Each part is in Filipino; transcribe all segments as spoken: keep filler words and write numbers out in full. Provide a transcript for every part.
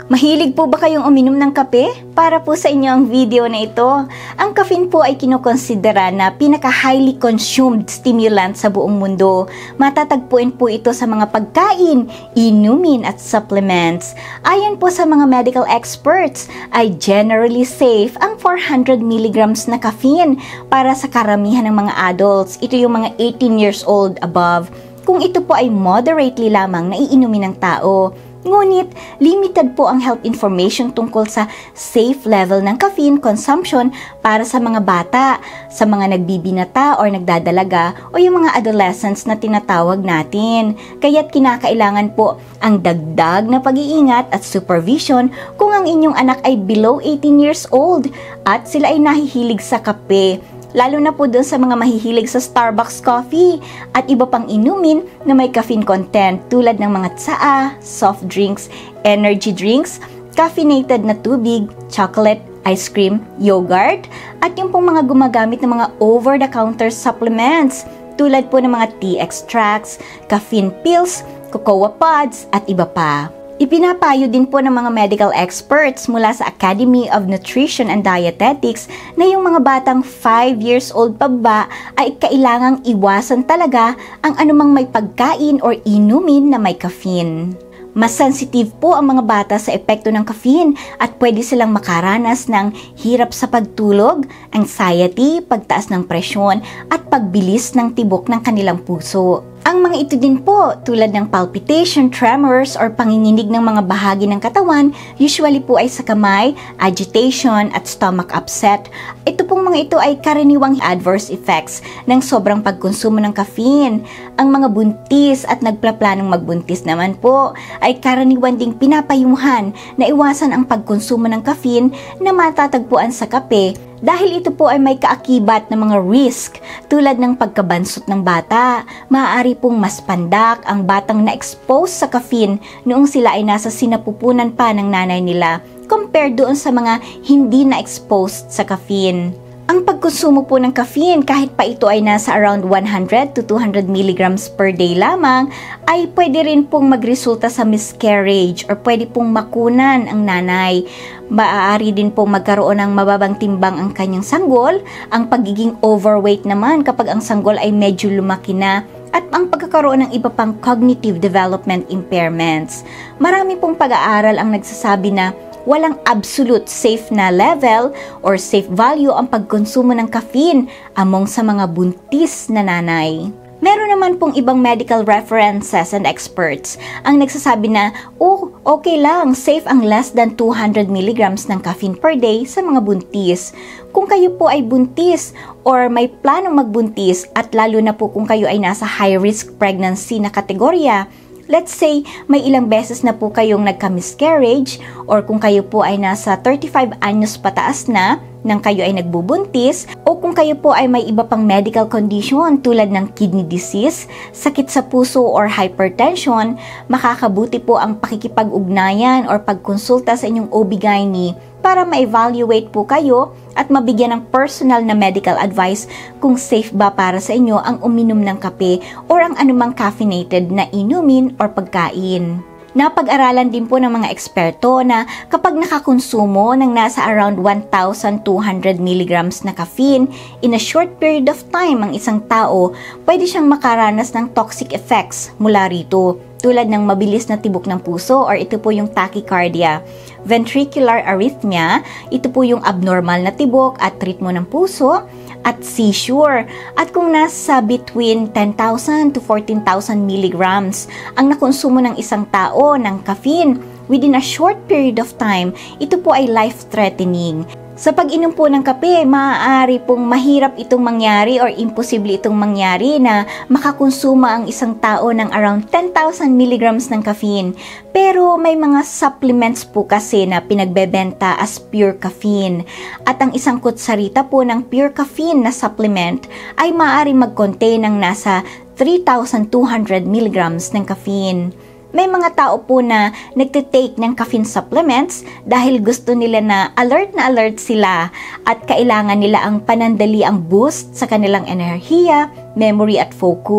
Mahilig po ba kayong uminom ng kape? Para po sa inyo ang video na ito. Ang caffeine po ay kinukonsidera na pinaka-highly consumed stimulant sa buong mundo. Matatagpuin po ito sa mga pagkain, inumin at supplements. Ayon po sa mga medical experts, ay generally safe ang four hundred milligrams na caffeine para sa karamihan ng mga adults. Ito yung mga eighteen years old above. Kung ito po ay moderately lamang na iinumin ng tao. Ngunit, limited po ang health information tungkol sa safe level ng caffeine consumption para sa mga bata, sa mga nagbibinata or nagdadalaga o yung mga adolescents na tinatawag natin. Kaya't kinakailangan po ang dagdag na pag-iingat at supervision kung ang inyong anak ay below eighteen years old at sila ay nahihilig sa kape. Lalo na po doon sa mga mahihilig sa Starbucks coffee at iba pang inumin na may caffeine content tulad ng mga tsaa, soft drinks, energy drinks, caffeinated na tubig, chocolate, ice cream, yogurt, at yung pong mga gumagamit ng mga over-the-counter supplements tulad po ng mga tea extracts, caffeine pills, cocoa pods, at iba pa. Ipinapayo din po ng mga medical experts mula sa Academy of Nutrition and Dietetics na yung mga batang five years old pababa ay kailangang iwasan talaga ang anumang may pagkain or inumin na may caffeine. Mas sensitive po ang mga bata sa epekto ng caffeine at pwede silang makaranas ng hirap sa pagtulog, anxiety, pagtaas ng presyon at pagbilis ng tibok ng kanilang puso. Ang mga ito din po, tulad ng palpitation, tremors, or panginginig ng mga bahagi ng katawan, usually po ay sa kamay, agitation, at stomach upset. Ito pong mga ito ay karaniwang adverse effects ng sobrang pagkonsumo ng caffeine. Ang mga buntis at nagplaplanong magbuntis naman po ay karaniwan ding pinapayuhan na iwasan ang pagkonsumo ng caffeine na matatagpuan sa kape dahil ito po ay may kaakibat ng mga risk tulad ng pagkabansot ng bata. Maaari pong mas pandak ang batang na-expose sa caffeine noong sila ay nasa sinapupunan pa ng nanay nila compared doon sa mga hindi na-exposed sa caffeine. Ang pagkonsumo po ng caffeine kahit pa ito ay nasa around one hundred to two hundred milligrams per day lamang ay pwede rin pong magresulta sa miscarriage or pwede pong makunan ang nanay. Maaari din pong magkaroon ng mababang timbang ang kanyang sanggol, ang pagiging overweight naman kapag ang sanggol ay medyo lumaki na, at ang pagkakaroon ng iba pang cognitive development impairments. Marami pong pag-aaral ang nagsasabi na walang absolute safe na level or safe value ang pagkonsumo ng caffeine among sa mga buntis na nanay. Meron naman pong ibang medical references and experts ang nagsasabi na, oh, okay lang, safe ang less than two hundred milligrams ng caffeine per day sa mga buntis. Kung kayo po ay buntis or may planong magbuntis at lalo na po kung kayo ay nasa high-risk pregnancy na kategorya, let's say, may ilang beses na po kayong nagka-miscarriage or kung kayo po ay nasa thirty-five anyos pataas na nang kayo ay nagbubuntis o kung kayo po ay may iba pang medical condition tulad ng kidney disease, sakit sa puso or hypertension, makakabuti po ang pakikipag-ugnayan or pagkonsulta sa inyong O B G Y N para ma-evaluate po kayo at mabigyan ng personal na medical advice kung safe ba para sa inyo ang uminom ng kape or ang anumang caffeinated na inumin or pagkain. Napag-aralan din po ng mga eksperto na kapag nakakonsumo ng nasa around one thousand two hundred milligrams na caffeine in a short period of time ang isang tao, pwede siyang makaranas ng toxic effects mula rito, tulad ng mabilis na tibok ng puso or ito po yung tachycardia, ventricular arrhythmia, ito po yung abnormal na tibok at ritmo ng puso, at seizure. At kung nasa between ten thousand to fourteen thousand milligrams ang nakonsumo ng isang tao ng caffeine within a short period of time, ito po ay life-threatening. Sa pag-inom po ng kape, maaari pong mahirap itong mangyari or imposible itong mangyari na makakonsuma ang isang tao ng around ten thousand milligrams ng caffeine. Pero may mga supplements po kasi na pinagbebenta as pure caffeine. At ang isang kutsarita po ng pure caffeine na supplement ay maaari mag-contain ng nasa three thousand two hundred milligrams ng caffeine. May mga tao po na nagtitake ng caffeine supplements dahil gusto nila na alert na alert sila at kailangan nila ang panandali ang boost sa kanilang enerhiya, memory at focus.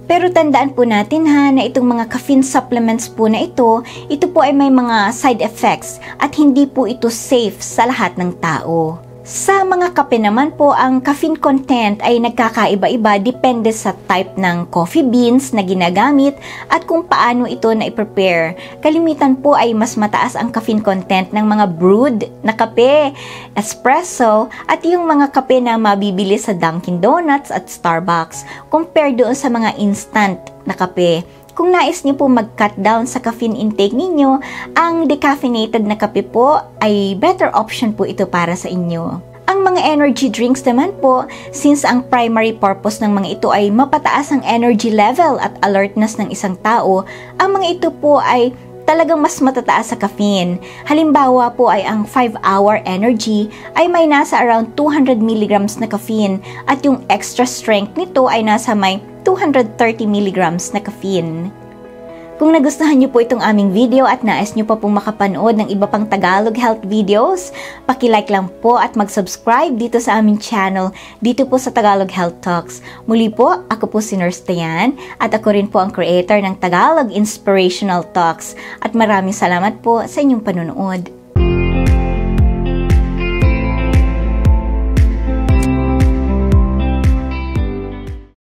Pero tandaan po natin ha na itong mga caffeine supplements po na ito, ito po ay may mga side effects at hindi po ito safe sa lahat ng tao. Sa mga kape naman po, ang caffeine content ay nagkakaiba-iba depende sa type ng coffee beans na ginagamit at kung paano ito na i-prepare. Kalimitan po ay mas mataas ang caffeine content ng mga brewed na kape, espresso at yung mga kape na mabibili sa Dunkin' Donuts at Starbucks compare doon sa mga instant na kape. Kung nais niyo po mag-cut down sa caffeine intake ninyo, ang decaffeinated na kape po ay better option po ito para sa inyo. Ang mga energy drinks naman po, since ang primary purpose ng mga ito ay mapataas ang energy level at alertness ng isang tao, ang mga ito po ay talagang mas matataas sa caffeine. Halimbawa po ay ang five hour energy ay may nasa around two hundred milligrams na caffeine at yung extra strength nito ay nasa may two hundred thirty milligrams na caffeine. Kung nagustuhan niyo po itong aming video at nais niyo pa pong makapanood ng iba pang Tagalog health videos, paki-like lang po at mag-subscribe dito sa aming channel dito po sa Tagalog Health Talks. Muli po, ako po si Nurse Tayan at ako rin po ang creator ng Tagalog Inspirational Talks at maraming salamat po sa inyong panonood.